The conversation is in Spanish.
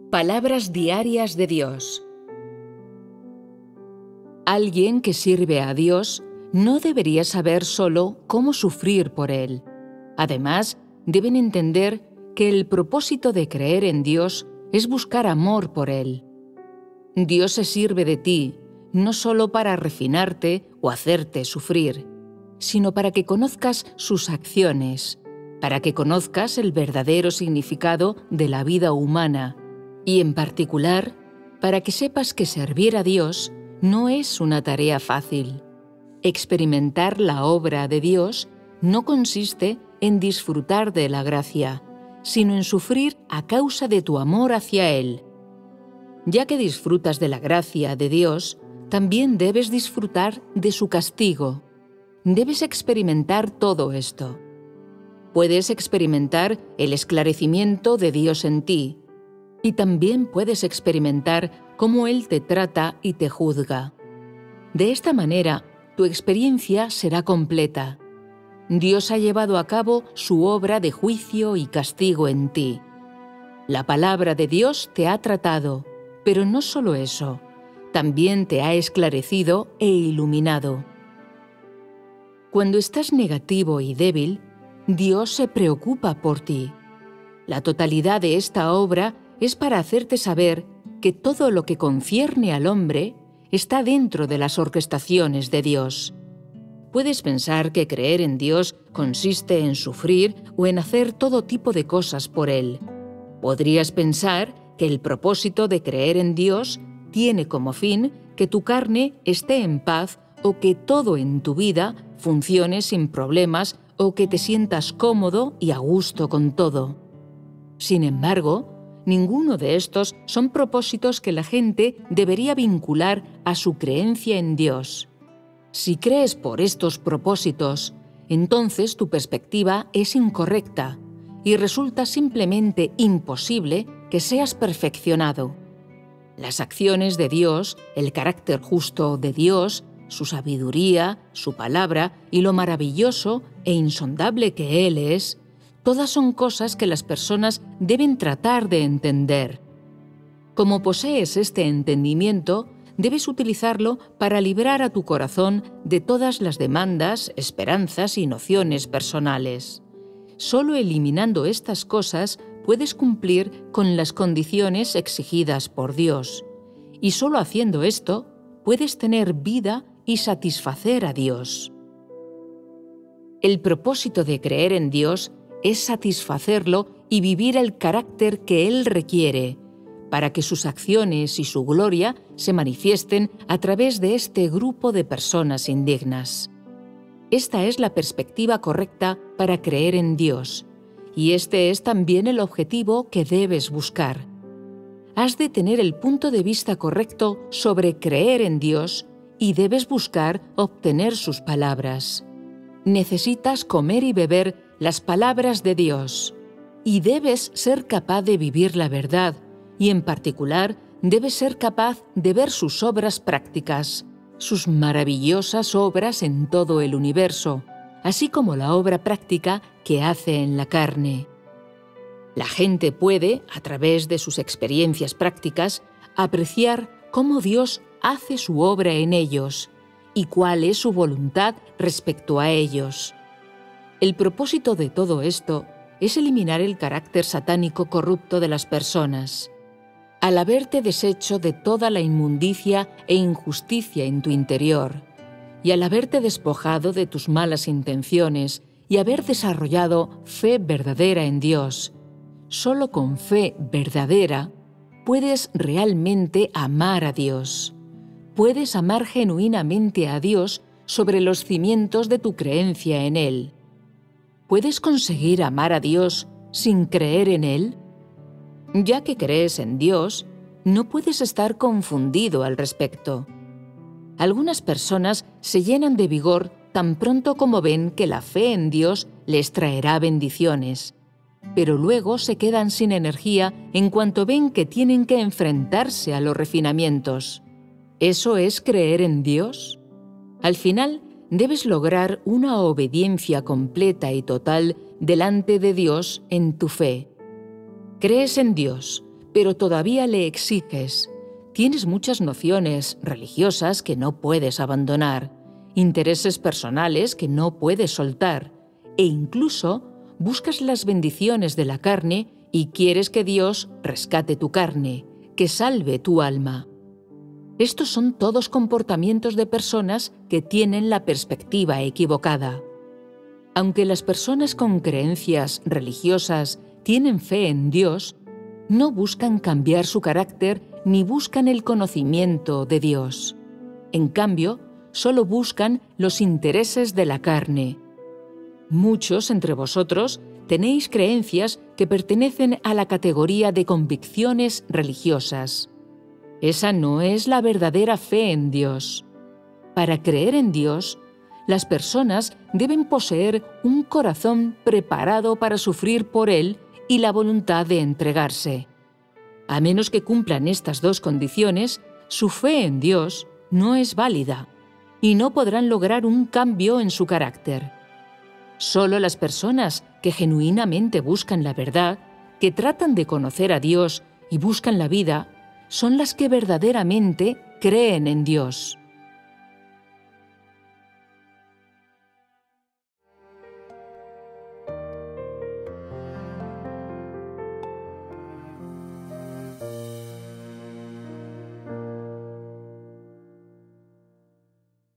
Palabras diarias de Dios. Alguien que sirve a Dios no debería saber solo cómo sufrir por Él. Además, deben entender que el propósito de creer en Dios es buscar amor por Él. Dios se sirve de ti, no solo para refinarte o hacerte sufrir, sino para que conozcas sus acciones, para que conozcas el verdadero significado de la vida humana, y en particular, para que sepas que servir a Dios no es una tarea fácil. Experimentar la obra de Dios no consiste en disfrutar de la gracia, sino en sufrir a causa de tu amor hacia Él. Ya que disfrutas de la gracia de Dios, también debes disfrutar de su castigo. Debes experimentar todo esto. Puedes experimentar el esclarecimiento de Dios en ti, y también puedes experimentar cómo Él te trata y te juzga. De esta manera, tu experiencia será completa. Dios ha llevado a cabo su obra de juicio y castigo en ti. La palabra de Dios te ha tratado, pero no solo eso, también te ha esclarecido e iluminado. Cuando estás negativo y débil, Dios se preocupa por ti. La totalidad de esta obra es para hacerte saber que todo lo que concierne al hombre está dentro de las orquestaciones de Dios. Puedes pensar que creer en Dios consiste en sufrir o en hacer todo tipo de cosas por Él. Podrías pensar que el propósito de creer en Dios tiene como fin que tu carne esté en paz o que todo en tu vida funcione sin problemas o que te sientas cómodo y a gusto con todo. Sin embargo, ninguno de estos son propósitos que la gente debería vincular a su creencia en Dios. Si crees por estos propósitos, entonces tu perspectiva es incorrecta y resulta simplemente imposible que seas perfeccionado. Las acciones de Dios, el carácter justo de Dios, su sabiduría, su palabra y lo maravilloso e insondable que Él es, todas son cosas que las personas deben tratar de entender. Como posees este entendimiento, debes utilizarlo para librar a tu corazón de todas las demandas, esperanzas y nociones personales. Solo eliminando estas cosas puedes cumplir con las condiciones exigidas por Dios. Y solo haciendo esto, puedes tener vida y satisfacer a Dios. El propósito de creer en Dios es satisfacerlo y vivir el carácter que Él requiere, para que sus acciones y su gloria se manifiesten a través de este grupo de personas indignas. Esta es la perspectiva correcta para creer en Dios, y este es también el objetivo que debes buscar. Has de tener el punto de vista correcto sobre creer en Dios y debes buscar obtener sus palabras. Necesitas comer y beber las palabras de Dios, y debes ser capaz de vivir la verdad, y en particular debes ser capaz de ver sus obras prácticas, sus maravillosas obras en todo el universo, así como la obra práctica que hace en la carne. La gente puede, a través de sus experiencias prácticas, apreciar cómo Dios hace su obra en ellos y cuál es su voluntad respecto a ellos. El propósito de todo esto es eliminar el carácter satánico corrupto de las personas. Al haberte deshecho de toda la inmundicia e injusticia en tu interior, y al haberte despojado de tus malas intenciones y haber desarrollado fe verdadera en Dios, solo con fe verdadera puedes realmente amar a Dios. Puedes amar genuinamente a Dios sobre los cimientos de tu creencia en Él. ¿Puedes conseguir amar a Dios sin creer en Él? Ya que crees en Dios, no puedes estar confundido al respecto. Algunas personas se llenan de vigor tan pronto como ven que la fe en Dios les traerá bendiciones, pero luego se quedan sin energía en cuanto ven que tienen que enfrentarse a los refinamientos. ¿Eso es creer en Dios? Al final, debes lograr una obediencia completa y total delante de Dios en tu fe. Crees en Dios, pero todavía le exiges. Tienes muchas nociones religiosas que no puedes abandonar, intereses personales que no puedes soltar, e incluso buscas las bendiciones de la carne y quieres que Dios rescate tu carne, que salve tu alma. Estos son todos comportamientos de personas que tienen la perspectiva equivocada. Aunque las personas con creencias religiosas tienen fe en Dios, no buscan cambiar su carácter ni buscan el conocimiento de Dios. En cambio, solo buscan los intereses de la carne. Muchos entre vosotros tenéis creencias que pertenecen a la categoría de convicciones religiosas. Esa no es la verdadera fe en Dios. Para creer en Dios, las personas deben poseer un corazón preparado para sufrir por Él y la voluntad de entregarse. A menos que cumplan estas dos condiciones, su fe en Dios no es válida y no podrán lograr un cambio en su carácter. Solo las personas que genuinamente buscan la verdad, que tratan de conocer a Dios y buscan la vida, son las que verdaderamente creen en Dios.